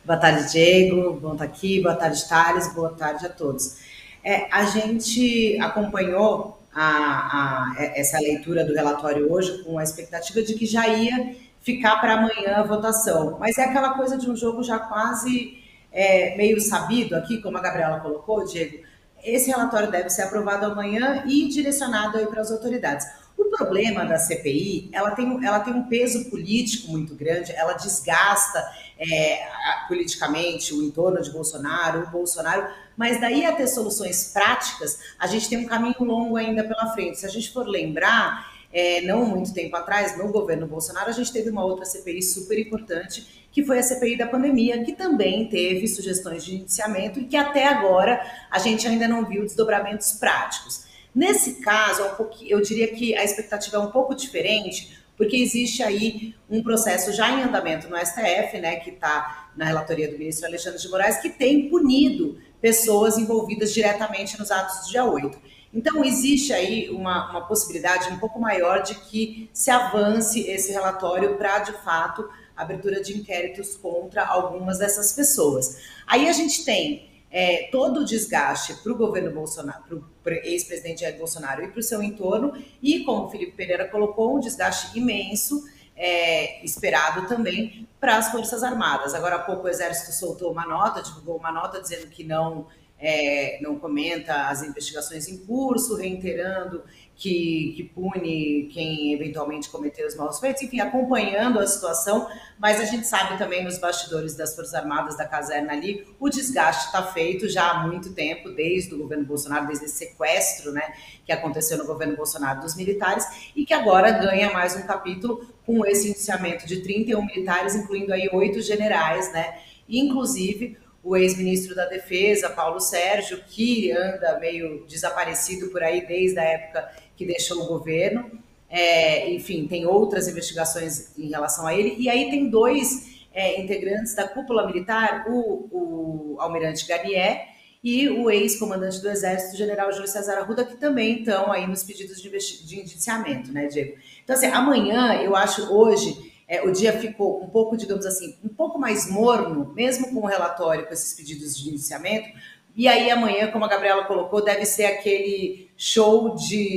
Boa tarde, Diego. Bom estar aqui. Boa tarde, Thales. Boa tarde a todos. A gente acompanhou essa leitura do relatório hoje com a expectativa de que já ia ficar para amanhã a votação. Mas é aquela coisa de um jogo já quase meio sabido aqui, como a Gabriela colocou, Diego. Esse relatório deve ser aprovado amanhã e direcionado aí para as autoridades. O problema da CPI, ela tem um peso político muito grande, ela desgasta politicamente o entorno de Bolsonaro, o Bolsonaro, mas daí a ter soluções práticas, a gente tem um caminho longo ainda pela frente. Se a gente for lembrar, não muito tempo atrás, no governo Bolsonaro, a gente teve uma outra CPI super importante, que foi a CPI da pandemia, que também teve sugestões de indiciamento e que até agora a gente ainda não viu desdobramentos práticos. Nesse caso, eu diria que a expectativa é um pouco diferente, porque existe aí um processo já em andamento no STF, né, que está na relatoria do ministro Alexandre de Moraes, que tem punido pessoas envolvidas diretamente nos atos do dia 8. Então, existe aí uma possibilidade um pouco maior de que se avance esse relatório para, de fato, abertura de inquéritos contra algumas dessas pessoas. Aí a gente tem todo o desgaste para o governo Bolsonaro, para o ex-presidente Jair Bolsonaro e para o seu entorno, e, como o Felipe Pereira colocou, um desgaste imenso, esperado também para as Forças Armadas. Agora há pouco o Exército soltou uma nota, divulgou uma nota dizendo que não comenta as investigações em curso, reiterando que pune quem eventualmente cometeu os maus feitos, enfim, acompanhando a situação, mas a gente sabe também nos bastidores das Forças Armadas, da caserna ali, o desgaste está feito já há muito tempo, desde o governo Bolsonaro, desde esse sequestro, né, que aconteceu no governo Bolsonaro dos militares, e que agora ganha mais um capítulo com esse indiciamento de 31 militares, incluindo aí 8 generais, né, inclusive o ex-ministro da Defesa, Paulo Sérgio, que anda meio desaparecido por aí desde a época que deixou o governo. Enfim, tem outras investigações em relação a ele. E aí tem dois integrantes da cúpula militar, o almirante Garnier e o ex-comandante do Exército, general Júlio César Arruda, que também estão aí nos pedidos de indiciamento, né, Diego? Então, assim, amanhã, eu acho, hoje, o dia ficou um pouco, digamos assim, um pouco mais morno, mesmo com o relatório, com esses pedidos de indiciamento. E aí amanhã, como a Gabriela colocou, deve ser aquele show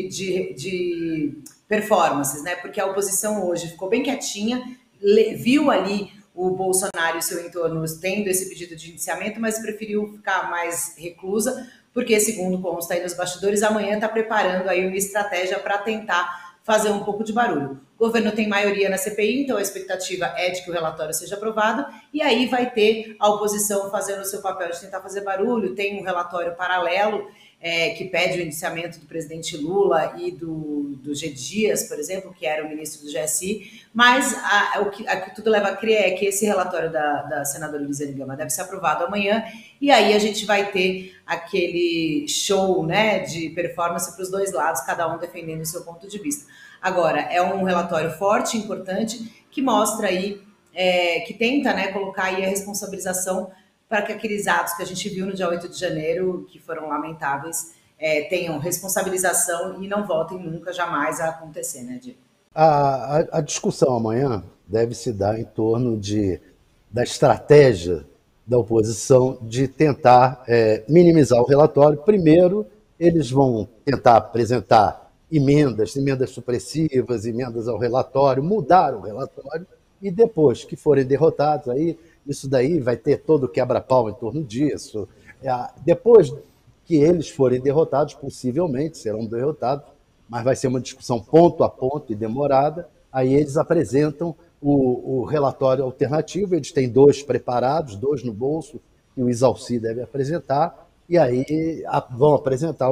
de performances, né? Porque a oposição hoje ficou bem quietinha, viu ali o Bolsonaro e seu entorno tendo esse pedido de indiciamento, mas preferiu ficar mais reclusa, porque, segundo consta aí nos bastidores, amanhã está preparando aí uma estratégia para tentar fazer um pouco de barulho. O governo tem maioria na CPI, então a expectativa é de que o relatório seja aprovado, e aí vai ter a oposição fazendo o seu papel de tentar fazer barulho. Tem um relatório paralelo que pede o indiciamento do presidente Lula e do G. Dias, por exemplo, que era o ministro do GSI, mas o que tudo leva a crer é que esse relatório da senadora Elisiane Gama deve ser aprovado amanhã, e aí a gente vai ter aquele show, né, de performance para os dois lados, cada um defendendo o seu ponto de vista. Agora, é um relatório forte, importante, que mostra aí, que tenta, né, colocar aí a responsabilização para que aqueles atos que a gente viu no dia 8 de janeiro, que foram lamentáveis, tenham responsabilização e não voltem nunca, jamais a acontecer, né, Diego? A discussão amanhã deve se dar em torno da estratégia da oposição de tentar minimizar o relatório. Primeiro, eles vão tentar apresentar emendas supressivas, emendas ao relatório, mudar o relatório, e depois que forem derrotados, aí isso daí vai ter todo o quebra-pau em torno disso. Depois que eles forem derrotados, possivelmente serão derrotados, mas vai ser uma discussão ponto a ponto e demorada. Aí eles apresentam o relatório alternativo, eles têm dois preparados, dois no bolso, que o Isalci deve apresentar, e aí vão apresentar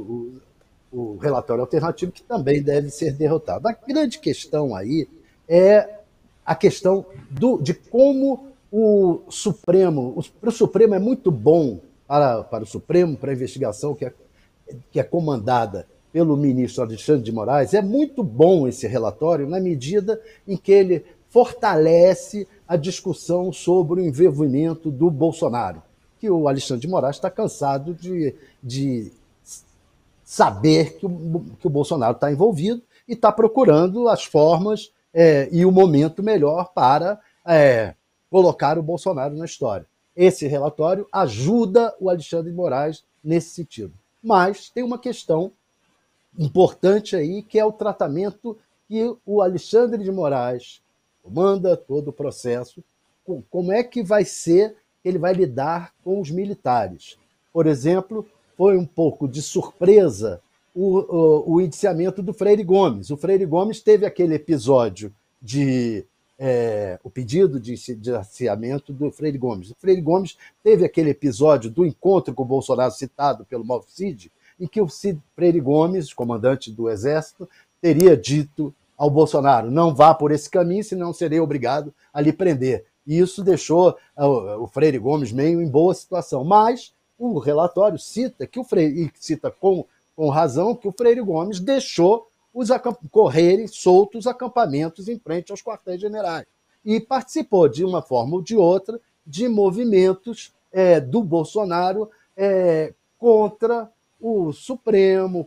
o relatório alternativo, que também deve ser derrotado. A grande questão aí é a questão de como para o Supremo é muito bom, para o Supremo, para a investigação que é comandada pelo ministro Alexandre de Moraes, é muito bom esse relatório na medida em que ele fortalece a discussão sobre o envolvimento do Bolsonaro, que o Alexandre de Moraes está cansado de saber que o Bolsonaro está envolvido e está procurando as formas e o momento melhor para colocar o Bolsonaro na história. Esse relatório ajuda o Alexandre de Moraes nesse sentido. Mas tem uma questão importante aí, que é o tratamento que o Alexandre de Moraes comanda todo o processo, como é que vai ser, ele vai lidar com os militares. Por exemplo, foi um pouco de surpresa o indiciamento do Freire Gomes. O Freire Gomes teve aquele episódio o pedido de indiciamento do Freire Gomes. O Freire Gomes teve aquele episódio do encontro com o Bolsonaro citado pelo Mauro Cid, em que o Freire Gomes, comandante do Exército, teria dito ao Bolsonaro: não vá por esse caminho, senão serei obrigado a lhe prender. E isso deixou o Freire Gomes meio em boa situação. Mas o relatório cita que e cita com razão, que o Freire Gomes deixou correrem soltos acampamentos em frente aos quartéis generais. E participou, de uma forma ou de outra, de movimentos do Bolsonaro contra o Supremo,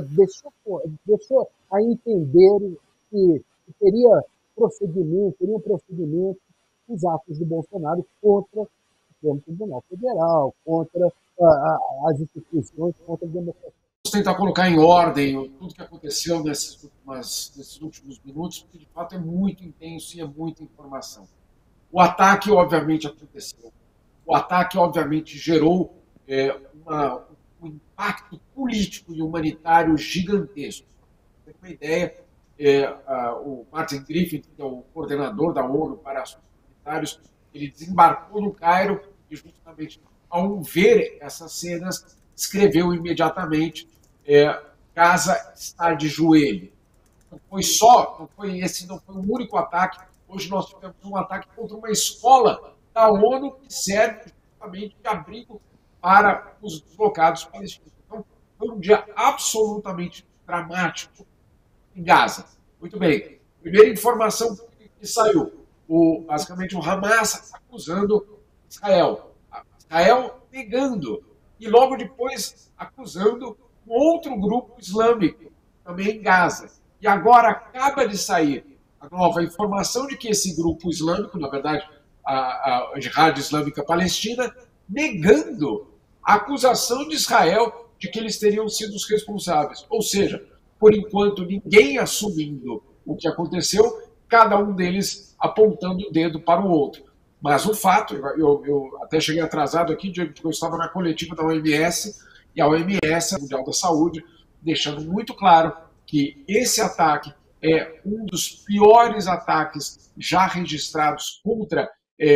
deixou a entender que teriam procedimento os atos do Bolsonaro contra o Supremo Tribunal Federal, contra as instituições, contra a democracia. Vamos tentar colocar em ordem tudo que aconteceu nesses últimos minutos, porque de fato é muito intenso e é muita informação. O ataque, obviamente, aconteceu. O ataque, obviamente, gerou um impacto político e humanitário gigantesco. Para ter uma ideia, o Martin Griffith, que é o coordenador da ONU para assuntos humanitários, ele desembarcou no Cairo e, justamente ao ver essas cenas, escreveu imediatamente: Gaza está de joelho. Não foi o único ataque. Hoje nós tivemos um ataque contra uma escola da ONU que serve justamente de abrigo para os deslocados palestinos. Então, foi um dia absolutamente dramático em Gaza. Muito bem. Primeira informação que saiu: basicamente o Hamas acusando Israel. Israel negando. E logo depois acusando um outro grupo islâmico, também em Gaza. E agora acaba de sair a nova informação de que esse grupo islâmico, na verdade, a Jihad Islâmica Palestina, negando a acusação de Israel de que eles teriam sido os responsáveis. Ou seja, por enquanto, ninguém assumindo o que aconteceu, cada um deles apontando o dedo para o outro. Mas o fato, eu até cheguei atrasado aqui, porque eu estava na coletiva da OMS, e a OMS, a Mundial da Saúde, deixando muito claro que esse ataque é um dos piores ataques já registrados contra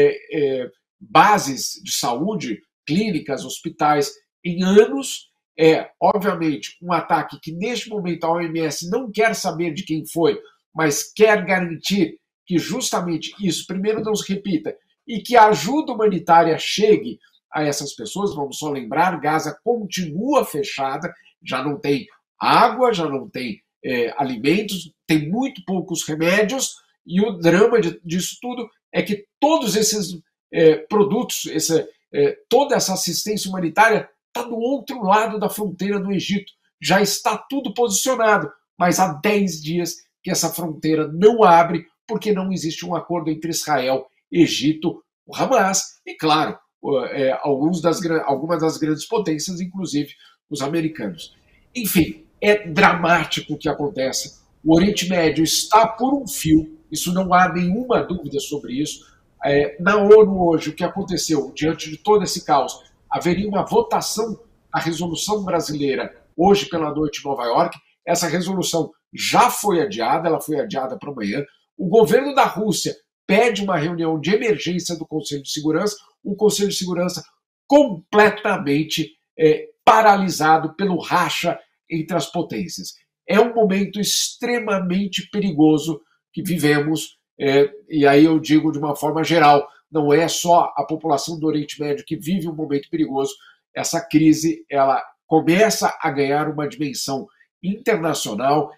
bases de saúde, clínicas, hospitais, em anos. Obviamente, um ataque que, neste momento, a OMS não quer saber de quem foi, mas quer garantir que justamente isso, primeiro, não se repita, e que a ajuda humanitária chegue a essas pessoas. Vamos só lembrar, Gaza continua fechada, já não tem água, já não tem alimentos, tem muito poucos remédios, e o drama disso tudo é que todos esses produtos, toda essa assistência humanitária está do outro lado da fronteira do Egito. Já está tudo posicionado, mas há 10 dias que essa fronteira não abre, porque não existe um acordo entre Israel, Egito, o Hamas e, claro, algumas das grandes potências, inclusive os americanos. Enfim, é dramático o que acontece. O Oriente Médio está por um fio, isso não há nenhuma dúvida sobre isso. Na ONU hoje, o que aconteceu diante de todo esse caos? Haveria uma votação da resolução brasileira hoje pela noite em Nova York. Essa resolução já foi adiada, ela foi adiada para amanhã. O governo da Rússia pede uma reunião de emergência do Conselho de Segurança, o Conselho de Segurança completamente paralisado pelo racha entre as potências. É um momento extremamente perigoso que vivemos, e aí eu digo de uma forma geral, não é só a população do Oriente Médio que vive um momento perigoso. Essa crise ela começa a ganhar uma dimensão internacional,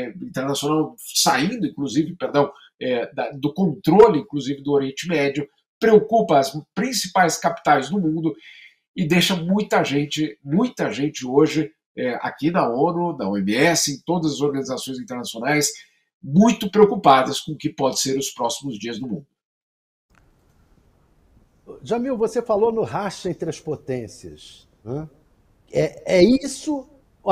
saindo, inclusive, do controle, inclusive, do Oriente Médio, preocupa as principais capitais do mundo e deixa muita gente hoje, aqui na ONU, na OMS, em todas as organizações internacionais, muito preocupadas com o que pode ser os próximos dias no mundo. Jamil, você falou no racha entre as potências, né? É isso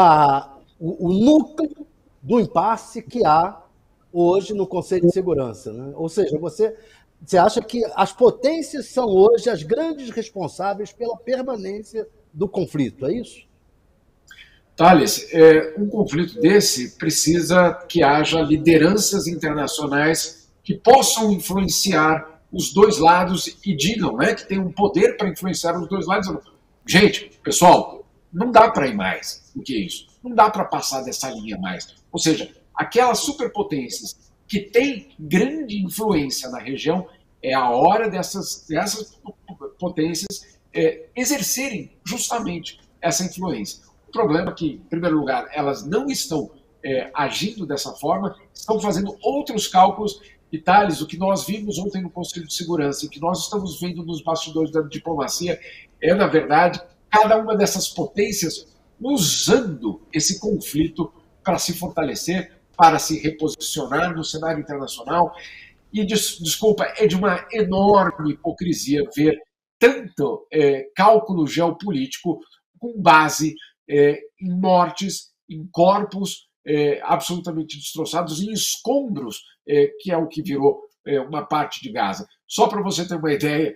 o núcleo do impasse que há hoje no Conselho de Segurança, né? Ou seja, você acha que as potências são hoje as grandes responsáveis pela permanência do conflito, é isso? Thales, um conflito desse precisa que haja lideranças internacionais que possam influenciar os dois lados e digam, né, que tem um poder para influenciar os dois lados. Gente, pessoal, não dá para ir mais do que isso. Não dá para passar dessa linha mais. Ou seja, aquelas superpotências que têm grande influência na região, é a hora dessas potências exercerem justamente essa influência. O problema é que, em primeiro lugar, elas não estão agindo dessa forma, estão fazendo outros cálculos. E, Thales, o que nós vimos ontem no Conselho de Segurança e o que nós estamos vendo nos bastidores da diplomacia é, na verdade, cada uma dessas potências usando esse conflito para se fortalecer, para se reposicionar no cenário internacional. E, desculpa, é de uma enorme hipocrisia ver tanto cálculo geopolítico com base em mortes, em corpos absolutamente destroçados, em escombros, que é o que virou uma parte de Gaza. Só para você ter uma ideia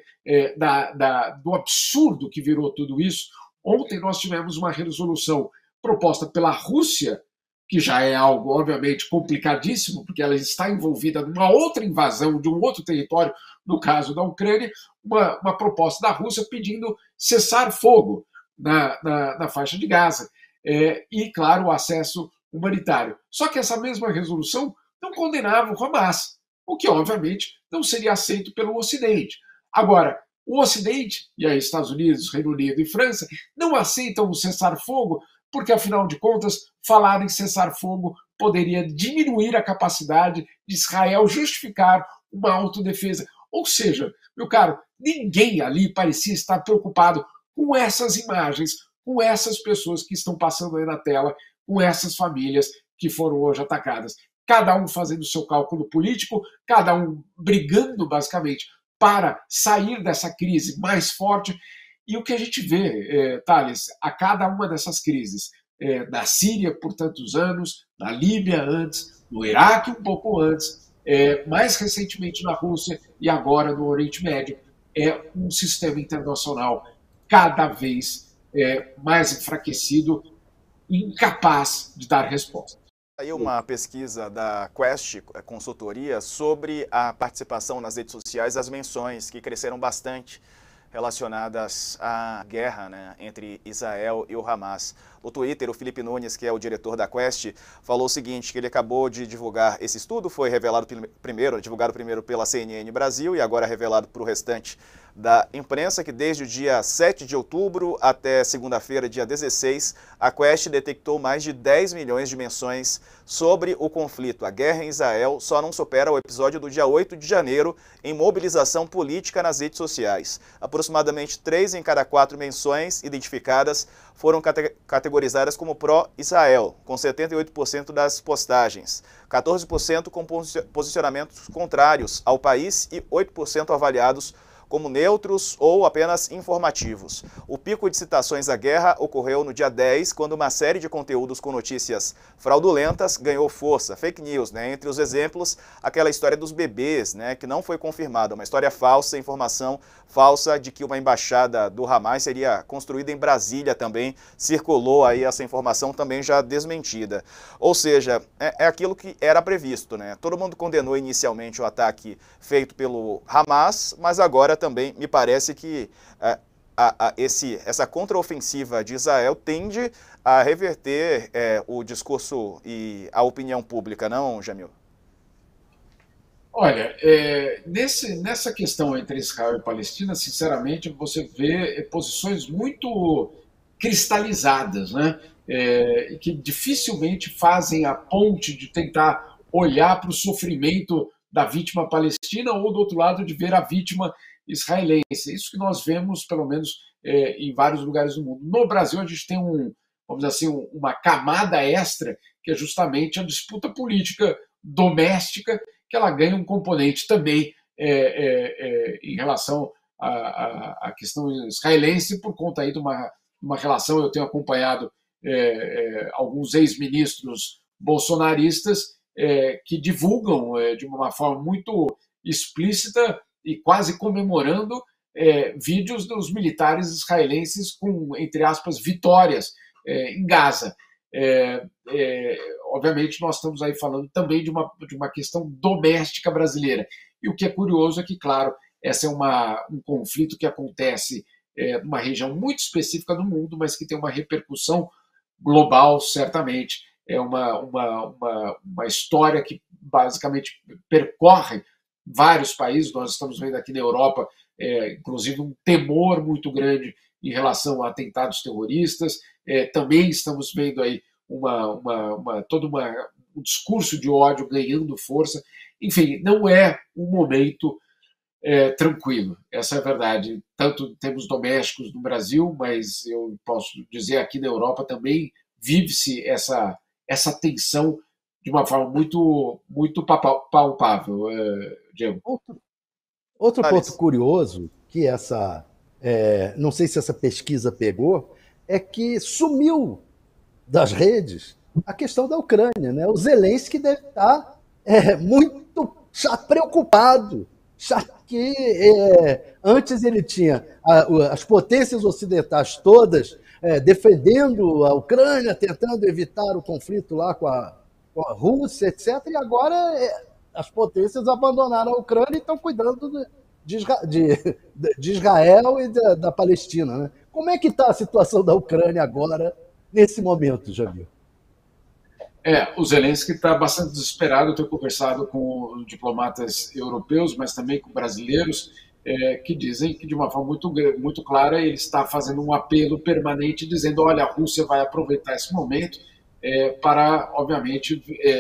do absurdo que virou tudo isso, ontem nós tivemos uma resolução proposta pela Rússia, que já é algo, obviamente, complicadíssimo, porque ela está envolvida numa outra invasão de um outro território, no caso da Ucrânia, uma proposta da Rússia pedindo cessar fogo na faixa de Gaza e, claro, o acesso humanitário. Só que essa mesma resolução não condenava o Hamas, o que, obviamente, não seria aceito pelo Ocidente. Agora, o Ocidente, e aí Estados Unidos, Reino Unido e França, não aceitam o cessar-fogo porque, afinal de contas, falar em cessar-fogo poderia diminuir a capacidade de Israel justificar uma autodefesa. Ou seja, meu caro, ninguém ali parecia estar preocupado com essas imagens, com essas pessoas que estão passando aí na tela, com essas famílias que foram hoje atacadas. Cada um fazendo o seu cálculo político, cada um brigando, basicamente, para sair dessa crise mais forte. E o que a gente vê, Thales, a cada uma dessas crises, na Síria por tantos anos, na Líbia antes, no Iraque um pouco antes, mais recentemente na Rússia e agora no Oriente Médio, é um sistema internacional cada vez mais enfraquecido e incapaz de dar resposta. Aí uma pesquisa da Quest Consultoria sobre a participação nas redes sociais, as menções que cresceram bastante relacionadas à guerra, né, entre Israel e o Hamas. No Twitter, o Felipe Nunes, que é o diretor da Quest, falou o seguinte, que ele acabou de divulgar esse estudo, foi revelado divulgado primeiro pela CNN Brasil e agora revelado para o restante da imprensa, que desde o dia 7 de outubro até segunda-feira, dia 16, a Quest detectou mais de 10 milhões de menções sobre o conflito. A guerra em Israel só não supera o episódio do dia 8 de janeiro em mobilização política nas redes sociais. Aproximadamente 3 em cada 4 menções identificadas foram categorizadas como pró-Israel, com 78% das postagens, 14% com posicionamentos contrários ao país e 8% avaliados como neutros ou apenas informativos. O pico de citações à guerra ocorreu no dia 10, quando uma série de conteúdos com notícias fraudulentas ganhou força, fake news, né? Entre os exemplos, aquela história dos bebês, né, que não foi confirmada, uma história falsa, informação falsa de que uma embaixada do Hamas seria construída em Brasília também, circulou aí essa informação também já desmentida. Ou seja, é aquilo que era previsto, né? Todo mundo condenou inicialmente o ataque feito pelo Hamas, mas agora também me parece que essa contraofensiva de Israel tende a reverter o discurso e a opinião pública, não, Jamil? Olha, nessa questão entre Israel e Palestina, sinceramente, você vê posições muito cristalizadas, né? Que dificilmente fazem a ponte de tentar olhar para o sofrimento da vítima palestina ou, do outro lado, de ver a vítima israelense. Isso que nós vemos, pelo menos, em vários lugares do mundo. No Brasil, a gente tem vamos dizer assim, uma camada extra, que é justamente a disputa política doméstica, que ela ganha um componente também em relação a questão israelense por conta aí de uma relação. Eu tenho acompanhado alguns ex-ministros bolsonaristas que divulgam de uma forma muito explícita e quase comemorando vídeos dos militares israelenses com, entre aspas, vitórias em Gaza. Obviamente, nós estamos aí falando também de uma questão doméstica brasileira. E o que é curioso é que, claro, esse é um conflito que acontece numa região muito específica do mundo, mas que tem uma repercussão global, certamente. É uma história que basicamente percorre vários países. Nós estamos vendo aqui na Europa, inclusive, um temor muito grande em relação a atentados terroristas. Também estamos vendo aí todo um discurso de ódio ganhando força. Enfim, não é um momento tranquilo, essa é a verdade. Tanto em termos domésticos no Brasil, mas eu posso dizer aqui na Europa também vive-se essa tensão de uma forma muito, muito palpável, Diego. Outro ponto curioso, que não sei se essa pesquisa pegou, é que sumiu das redes a questão da Ucrânia, né? O Zelensky deve estar muito preocupado, que antes ele tinha as potências ocidentais todas defendendo a Ucrânia, tentando evitar o conflito lá com a Rússia, etc. E agora as potências abandonaram a Ucrânia e estão cuidando de Israel e da Palestina, né? Como é que está a situação da Ucrânia agora, nesse momento, Jamil? O Zelensky está bastante desesperado. Eu tenho conversado com diplomatas europeus, mas também com brasileiros, que dizem que, de uma forma muito, muito clara, ele está fazendo um apelo permanente, dizendo: olha, a Rússia vai aproveitar esse momento para, obviamente,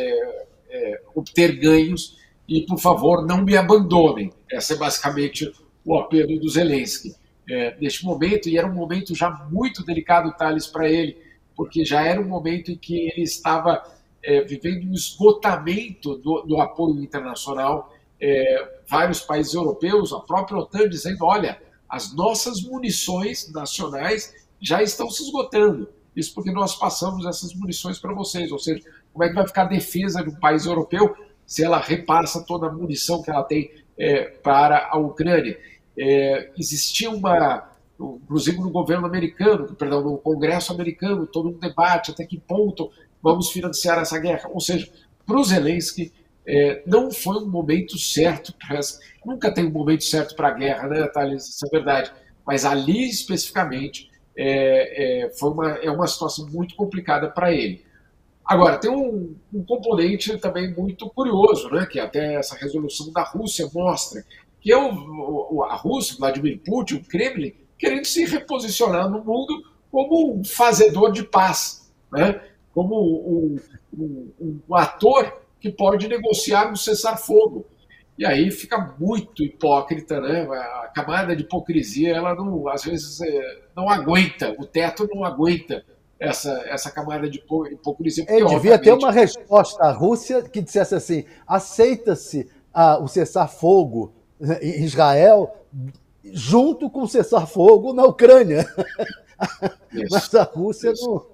obter ganhos e, por favor, não me abandonem. Esse é basicamente o apelo do Zelensky neste momento, e era um momento já muito delicado, Thales, para ele, porque já era um momento em que ele estava vivendo um esgotamento do apoio internacional. Vários países europeus, a própria OTAN, dizendo: olha, as nossas munições nacionais já estão se esgotando. Isso porque nós passamos essas munições para vocês. Ou seja, como é que vai ficar a defesa de um país europeu se ela repassa toda a munição que ela tem para a Ucrânia? Existia inclusive no governo americano, perdão, no Congresso americano, todo um debate até que ponto vamos financiar essa guerra. Ou seja, para o Zelensky, não foi um momento certo. Nunca tem um momento certo para a guerra, né, Thales? Isso é verdade. Mas ali, especificamente, é uma situação muito complicada para ele. Agora, tem um componente também muito curioso, né, que até essa resolução da Rússia mostra, que é a Rússia, Vladimir Putin, o Kremlin, querendo se reposicionar no mundo como um fazedor de paz, né? Como um ator que pode negociar um cessar-fogo. E aí fica muito hipócrita, né? A camada de hipocrisia, ela não, às vezes não aguenta, o teto não aguenta essa camada de hipocrisia. Devia ter uma resposta à Rússia que dissesse assim: aceita-se o cessar-fogo em Israel junto com o cessar-fogo na Ucrânia. Mas a Rússia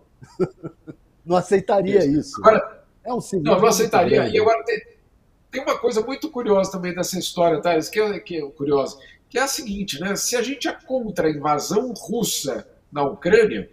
não aceitaria isso. Agora, é um não aceitaria. E agora tem uma coisa muito curiosa também dessa história, tá? Que é curiosa, que é a seguinte, né? Se a gente é contra a invasão russa na Ucrânia,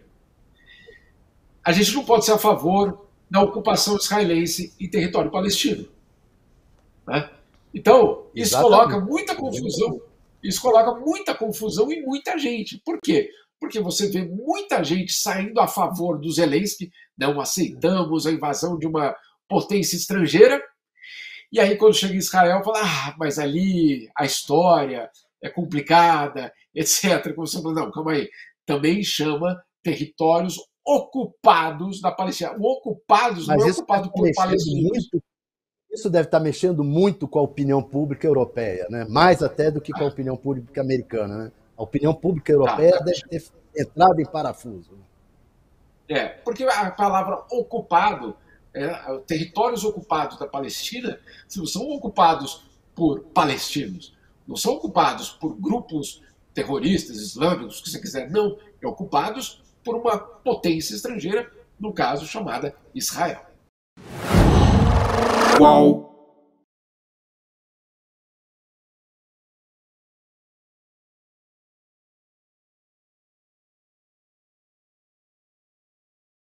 a gente não pode ser a favor da ocupação israelense em território palestino, né? Então, isso coloca muita confusão. Isso coloca muita confusão em muita gente. Por quê? Porque você vê muita gente saindo a favor do Zelensky, não aceitamos a invasão de uma potência estrangeira, e aí quando chega em Israel, fala: mas ali a história é complicada, etc. Como você fala: não, calma aí, também chama territórios ocupados da Palestina. O ocupados mas não é ocupado por palestinos. Isso deve estar mexendo muito com a opinião pública europeia, né? Mais até do que com a opinião pública americana, né? A opinião pública europeia deve ter entrado em parafuso. Porque a palavra ocupado, territórios ocupados da Palestina, são ocupados por palestinos, não são ocupados por grupos terroristas islâmicos, o que você quiser, não, ocupados por uma potência estrangeira, no caso chamada Israel. Qual?